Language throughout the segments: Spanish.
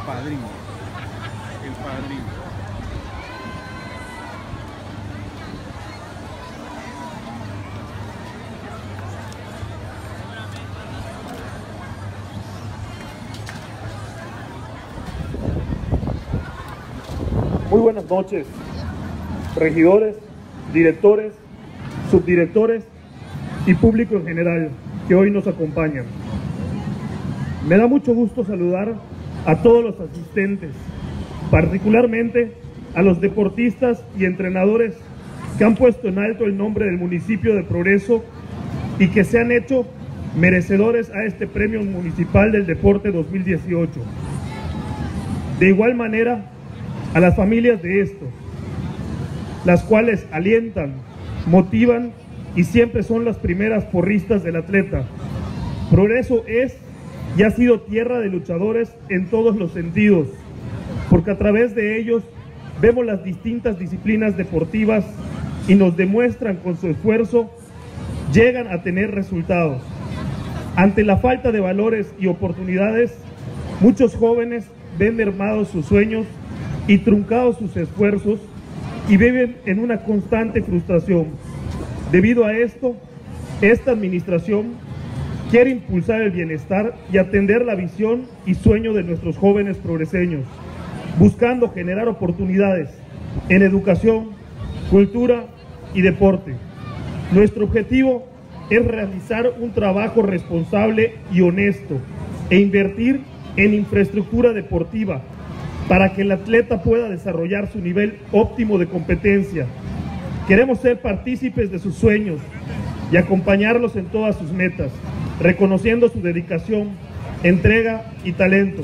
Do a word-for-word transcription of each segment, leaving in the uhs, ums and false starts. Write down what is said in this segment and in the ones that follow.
padrino. El padrino. Muy buenas noches, regidores, directores, subdirectores y público en general que hoy nos acompañan. Me da mucho gusto saludar a todos los asistentes, particularmente a los deportistas y entrenadores que han puesto en alto el nombre del municipio de Progreso y que se han hecho merecedores a este Premio Municipal del Deporte dos mil dieciocho. De igual manera, a las familias de estos, las cuales alientan, motivan y siempre son las primeras porristas del atleta. Progreso es y ha sido tierra de luchadores en todos los sentidos, porque a través de ellos vemos las distintas disciplinas deportivas y nos demuestran con su esfuerzo, llegan a tener resultados. Ante la falta de valores y oportunidades, muchos jóvenes ven mermados sus sueños y truncados sus esfuerzos y viven en una constante frustración. Debido a esto, esta administración quiere impulsar el bienestar y atender la visión y sueño de nuestros jóvenes progreseños, buscando generar oportunidades en educación, cultura y deporte. Nuestro objetivo es realizar un trabajo responsable y honesto e invertir en infraestructura deportiva para que el atleta pueda desarrollar su nivel óptimo de competencia. Queremos ser partícipes de sus sueños y acompañarlos en todas sus metas, reconociendo su dedicación, entrega y talento,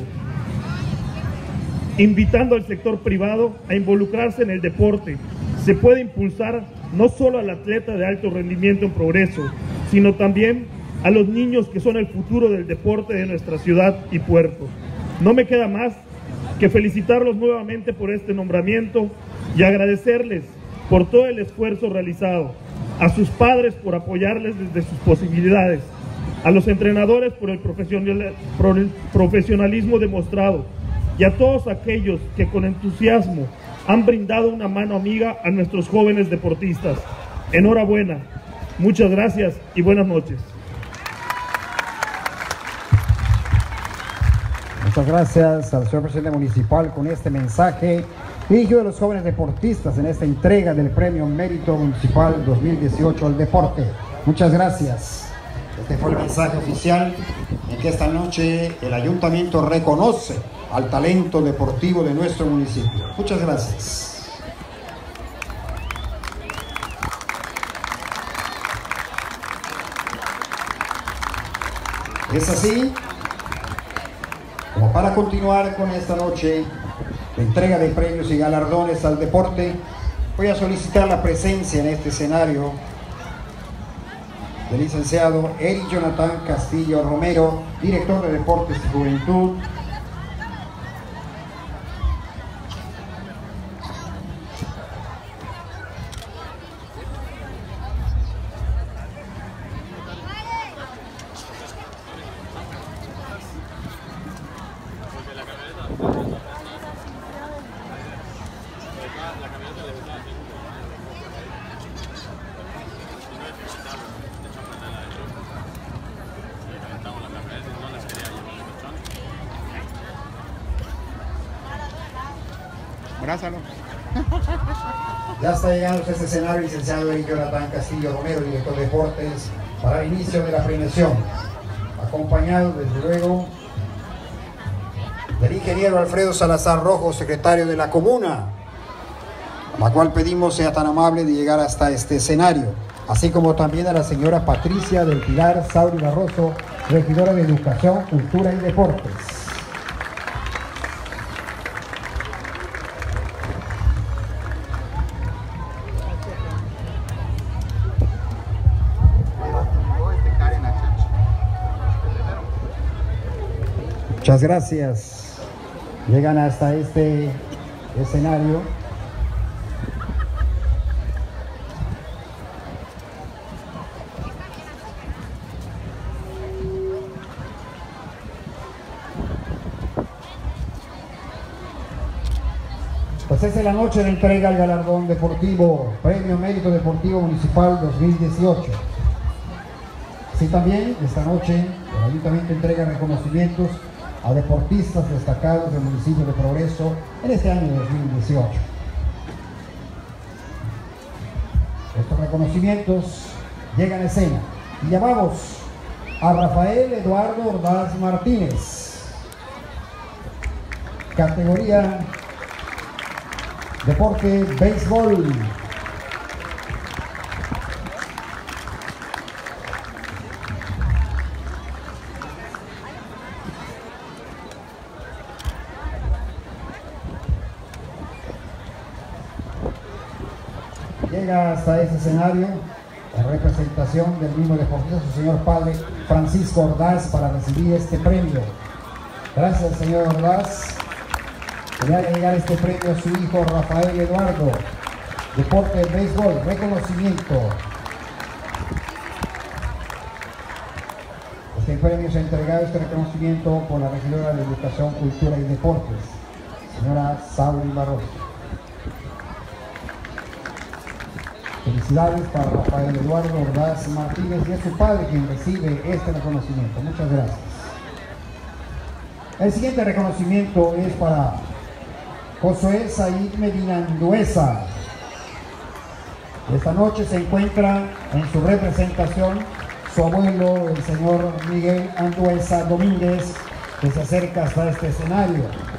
invitando al sector privado a involucrarse en el deporte. Se puede impulsar no solo al atleta de alto rendimiento en Progreso, sino también a los niños que son el futuro del deporte de nuestra ciudad y puerto. No me queda más que felicitarlos nuevamente por este nombramiento y agradecerles por todo el esfuerzo realizado, a sus padres por apoyarles desde sus posibilidades, a los entrenadores por el, profesional, por el profesionalismo demostrado y a todos aquellos que con entusiasmo han brindado una mano amiga a nuestros jóvenes deportistas. Enhorabuena, muchas gracias y buenas noches. Muchas gracias al señor presidente municipal con este mensaje dirigido a los jóvenes deportistas en esta entrega del Premio Mérito Municipal dos mil dieciocho al deporte. Muchas gracias. Este fue el mensaje oficial en que esta noche el ayuntamiento reconoce al talento deportivo de nuestro municipio. Muchas gracias. Es así como para continuar con esta noche de entrega de premios y galardones al deporte, voy a solicitar la presencia en este escenario del licenciado Eric Jonathan Castillo Romero, director de Deportes y Juventud. Abrázalo. Ya está llegando a este escenario el licenciado Eric Jonathan Castillo Romero, director de Deportes, para el inicio de la premiación, acompañado desde luego del ingeniero Alfredo Salazar Rojo, secretario de la comuna, a la cual pedimos sea tan amable de llegar hasta este escenario, así como también a la señora Patricia del Pilar Sauri Barroso, regidora de Educación, Cultura y Deportes. Muchas gracias. Llegan hasta este escenario Pues es la noche de entrega al galardón deportivo, Premio Mérito Deportivo Municipal dos mil dieciocho. Así también, esta noche, el Ayuntamiento entrega reconocimientos a deportistas destacados del municipio de Progreso en este año dos mil dieciocho. Estos reconocimientos llegan a escena y llamamos a Rafael Eduardo Ordaz Martínez, categoría Deporte Béisbol. Llega hasta ese escenario la representación del mismo deportista, su señor padre Francisco Ordaz, para recibir este premio. Gracias, señor Ordaz. Le haga llegar este premio a su hijo Rafael Eduardo. Deporte de béisbol, reconocimiento. Este premio se ha entregado, este reconocimiento, por la regidora de Educación, Cultura y Deportes, señora Sauri Barroso. Felicidades para Rafael Eduardo Ordaz Martínez y es su padre quien recibe este reconocimiento. Muchas gracias. El siguiente reconocimiento es para Josué Said Medina Anduesa. Esta noche se encuentra en su representación su abuelo, el señor Miguel Anduesa Domínguez, que se acerca hasta este escenario.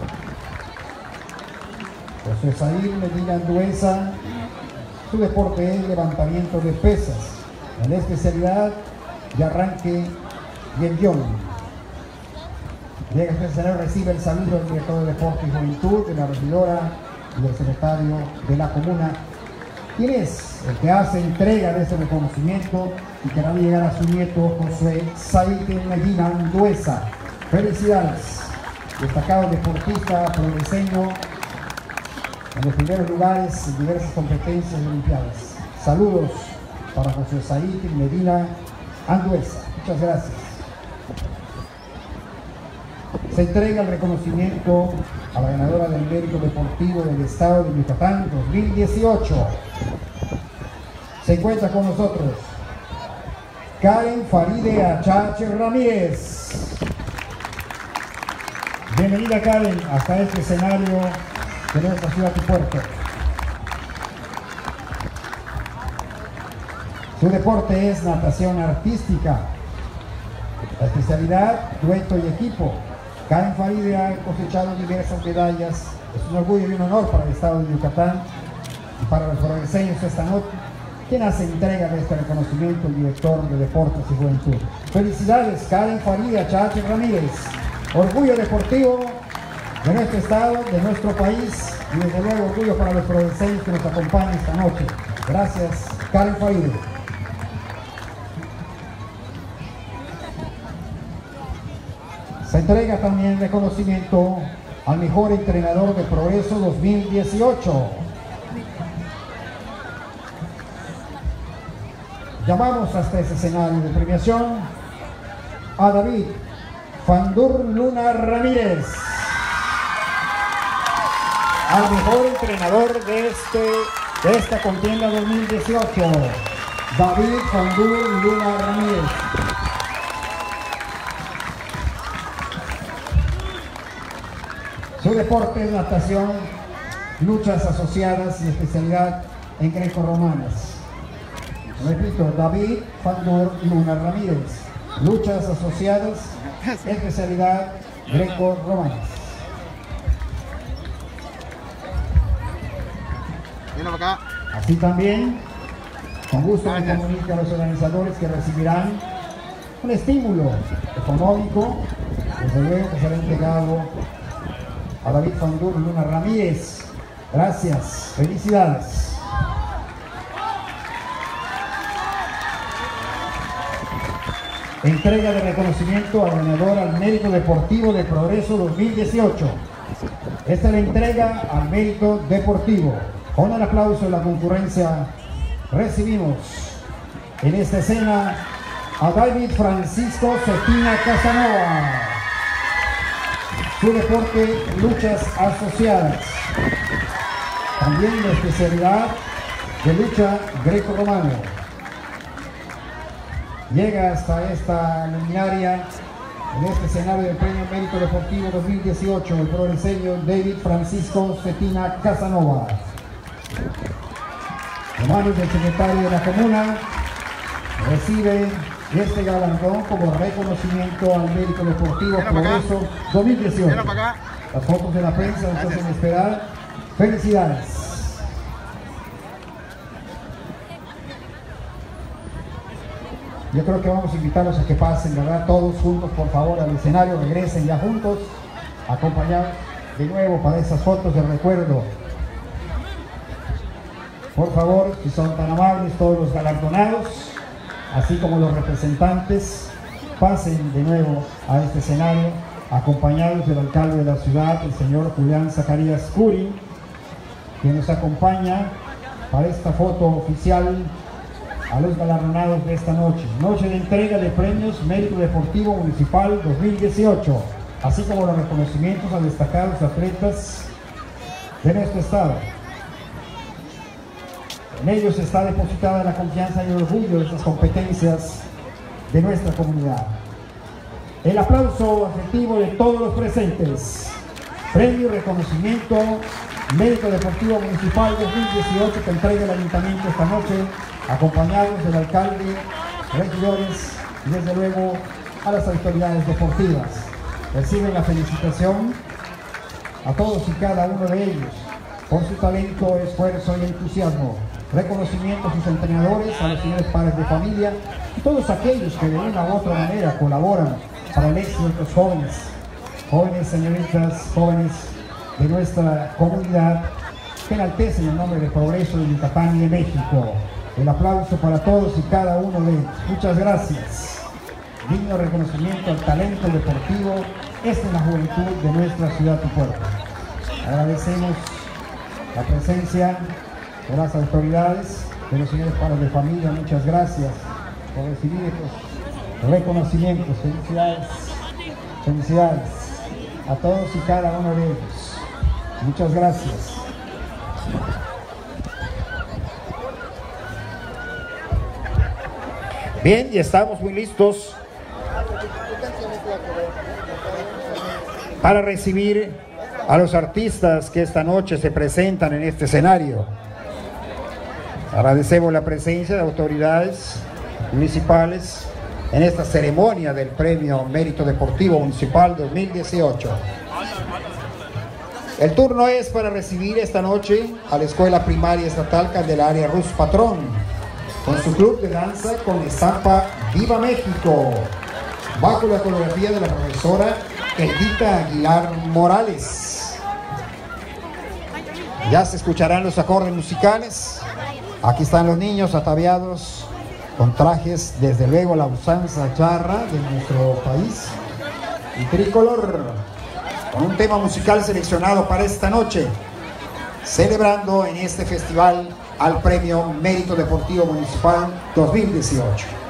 Josué Said Medina Anduesa, su deporte es levantamiento de pesas, en la especialidad de arranque y el guión. Llega este escenario, recibe el saludo del director de Deporte y Juventud, de la regidora y del secretario de la comuna, quien es el que hace entrega de este reconocimiento y que va a llegar a su nieto Josué Said Medina Anduesa. Felicidades, destacado deportista progreseño en los primeros lugares en diversas competencias olimpiadas. Saludos para José Said Medina Anduesa. Muchas gracias. Se entrega el reconocimiento a la ganadora del Mérito Deportivo del Estado de Yucatán dos mil dieciocho. Se encuentra con nosotros Karen Faride Achache Ramírez. Bienvenida, Karen, hasta este escenario de nuestra ciudad y puerto. Su deporte es natación artística. La especialidad, dueto y equipo. Karen Faride ha cosechado diversas medallas. Es un orgullo y un honor para el estado de Yucatán y para los progreseños esta noche, quien hace entrega de este reconocimiento, el director de Deportes y Juventud. Felicidades, Karen Faride Achache Ramírez. Orgullo deportivo de nuestro estado, de nuestro país y desde luego orgullo para los progreseños que nos acompañan esta noche. Gracias, Karen Faride. Se entrega también reconocimiento al mejor entrenador de Progreso dos mil dieciocho. Llamamos hasta este escenario de premiación a David Fandur Luna Ramírez, al mejor entrenador de, este, de esta contienda dos mil dieciocho. David Fandur Luna Ramírez. Su deporte es natación, luchas asociadas y especialidad en grecorromanas. Repito, David Fandur Luna Ramírez, luchas asociadas, especialidad grecorromanas. Así también, con gusto me comunico a los organizadores que recibirán un estímulo económico, desde luego que será entregado a David Fandur Luna Ramírez. Gracias, felicidades. Entrega de reconocimiento al ganador al Mérito Deportivo de Progreso dos mil dieciocho. Esta es la entrega al Mérito Deportivo. Con el aplauso de la concurrencia recibimos en esta escena a David Francisco Cetina Casanova. Su deporte, luchas asociadas. también la especialidad de lucha greco-romano. Llega hasta esta luminaria, en este escenario del Premio Mérito Deportivo dos mil dieciocho, el progreseño David Francisco Cetina Casanova. En manos del secretario de la comuna, recibe este galardón como reconocimiento al mérito deportivo Progreso dos mil dieciocho. Las fotos de la prensa nos hacen esperar. Felicidades. Yo creo que vamos a invitarlos a que pasen, ¿verdad? Todos juntos, por favor, al escenario. Regresen ya juntos, acompañados de nuevo para esas fotos de recuerdo. Por favor, si son tan amables, todos los galardonados, así como los representantes, pasen de nuevo a este escenario, acompañados del alcalde de la ciudad, el señor Julián Zacarías Curi, que nos acompaña para esta foto oficial a los galardonados de esta noche. Noche de entrega de premios Mérito Deportivo Municipal dos mil dieciocho, así como los reconocimientos a destacados atletas de nuestro estado. En ellos está depositada la confianza y el orgullo de estas competencias de nuestra comunidad. El aplauso afectivo de todos los presentes. Premio y reconocimiento Mérito Deportivo Municipal dos mil dieciocho que entrega el ayuntamiento esta noche, acompañados del alcalde, regidores y desde luego a las autoridades deportivas. Reciben la felicitación a todos y cada uno de ellos por su talento, esfuerzo y entusiasmo. Reconocimiento a sus entrenadores, a los señores padres de familia y todos aquellos que de una u otra manera colaboran para el éxito de nuestros jóvenes, jóvenes señoritas, jóvenes de nuestra comunidad que enaltecen el nombre de Progreso de Yucatán y de México. El aplauso para todos y cada uno de ellos. Muchas gracias. Digno reconocimiento al talento deportivo, esta es la juventud de nuestra ciudad y puerto. Agradecemos la presencia de las autoridades, de los señores padres de familia. Muchas gracias por recibir estos reconocimientos. Felicidades, felicidades a todos y cada uno de ellos. Muchas gracias. Bien, y estamos muy listos para recibir a los artistas que esta noche se presentan en este escenario. Agradecemos la presencia de autoridades municipales en esta ceremonia del Premio Mérito Deportivo Municipal dos mil dieciocho. El turno es para recibir esta noche a la Escuela Primaria Estatal Candelaria Ruz Patrón, con su club de danza con estampa Viva México, bajo la coreografía de la profesora Edita Aguilar Morales. Ya se escucharán los acordes musicales. Aquí están los niños ataviados con trajes, desde luego la usanza charra de nuestro país y tricolor, con un tema musical seleccionado para esta noche, celebrando en este festival al Premio Mérito Deportivo Municipal dos mil dieciocho.